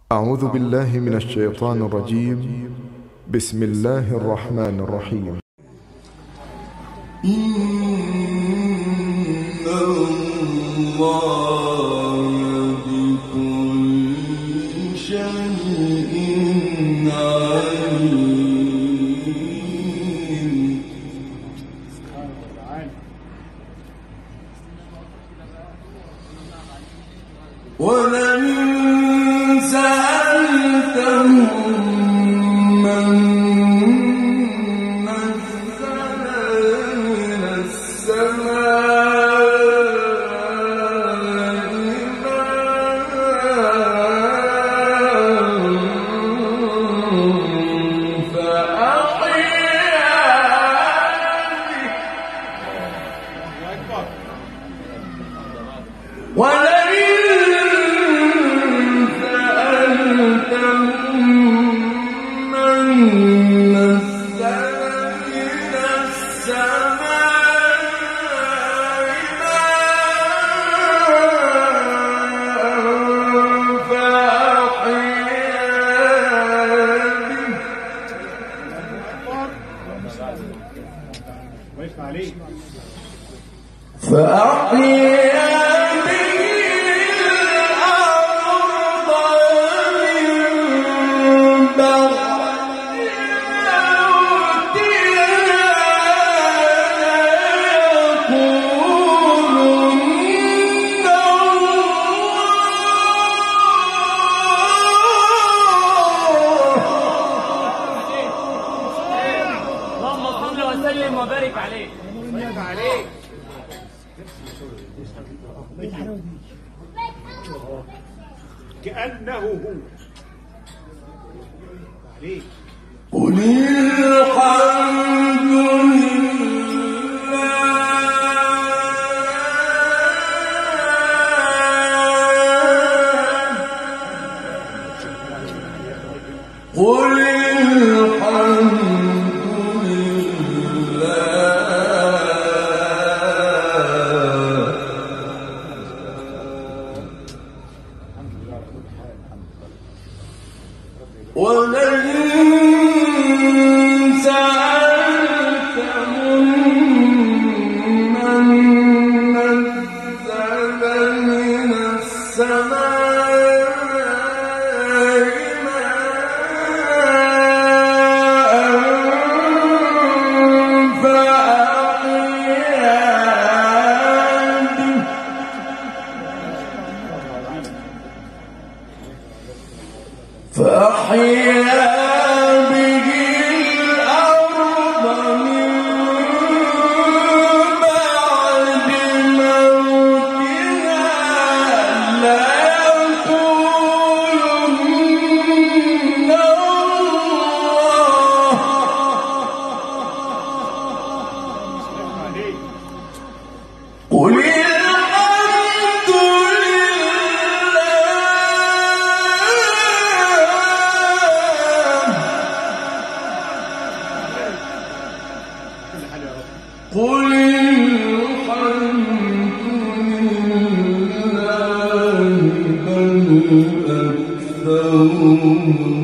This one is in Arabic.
أعوذ بالله من الشيطان الرجيم. بسم الله الرحمن الرحيم. إن الله بكل شيء عليم. ولئن سألتهم من نزل من السماء فأحيا به الأرض من بعد اللهم صل وسلم وبارك عليه. كأنه هو عليك. قل الحمد لله. قل الحمد ولئن سألتهم من نزل من السماء فأحيا به الأرض من بعد موتها ليقولن الله. قل الحمد قل الحمد لله بل أكثرهم